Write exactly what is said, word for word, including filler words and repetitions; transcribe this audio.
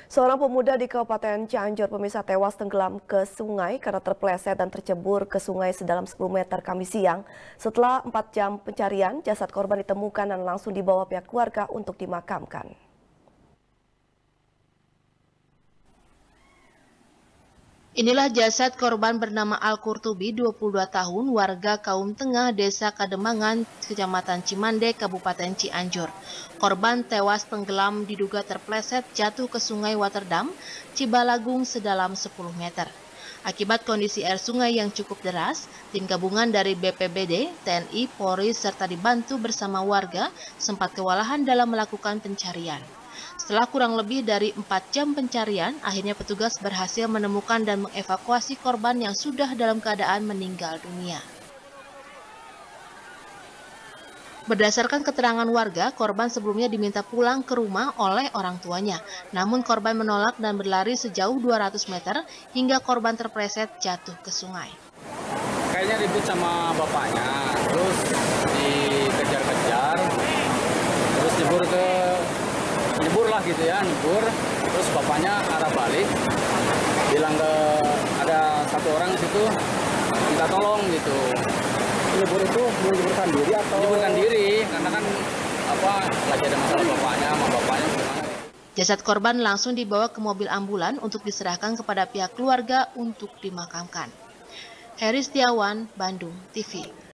Seorang pemuda di Kabupaten Cianjur pemirsa tewas tenggelam ke sungai karena terpeleset dan tercebur ke sungai sedalam sepuluh meter Kamis siang. Setelah empat jam pencarian, jasad korban ditemukan dan langsung dibawa pihak keluarga untuk dimakamkan. Inilah jasad korban bernama Al-Kurtubi, dua puluh dua tahun, warga Kaum Tengah, Desa Kademangan, Kecamatan Cimande, Kabupaten Cianjur. Korban tewas tenggelam diduga terpleset jatuh ke sungai Waterdam, Cibalagung sedalam sepuluh meter. Akibat kondisi air sungai yang cukup deras, tim gabungan dari B P B D, T N I, Polri, serta dibantu bersama warga sempat kewalahan dalam melakukan pencarian. Setelah kurang lebih dari empat jam pencarian, akhirnya petugas berhasil menemukan dan mengevakuasi korban yang sudah dalam keadaan meninggal dunia. Berdasarkan keterangan warga, korban sebelumnya diminta pulang ke rumah oleh orang tuanya. Namun korban menolak dan berlari sejauh dua ratus meter hingga korban terpleset jatuh ke sungai. Kayaknya ribut sama bapaknya, terus dikejar-kejar, terus jebur ke nyebur lah gitu ya, nyebur, terus bapaknya arah balik, bilang ke ada satu orang di situ, minta tolong gitu. Nyebur itu menyeburkan diri atau? Menyeburkan diri, karena kan apa lagi ada masalah bapaknya sama bapaknya gimana. Jasad korban langsung dibawa ke mobil ambulan untuk diserahkan kepada pihak keluarga untuk dimakamkan. Heri Setiawan, Bandung T V.